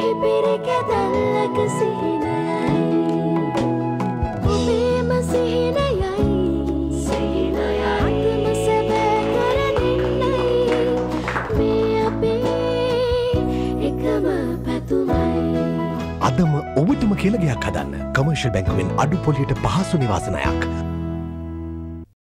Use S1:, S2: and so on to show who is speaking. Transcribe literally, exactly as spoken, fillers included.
S1: පිපිරි කැදල්ලක සිහිනයයි ඔබේම සිහිනයයි සිහිනයයි අතම සැබෑ කරනින්නයි මේ අපේ එකම පැතුමයි
S2: අදම ඔබටම කියලා ගයක් හදන්න කමර්ෂල් බැංකුවෙන් අඩු පොලියට පහසු නිවාසනයක්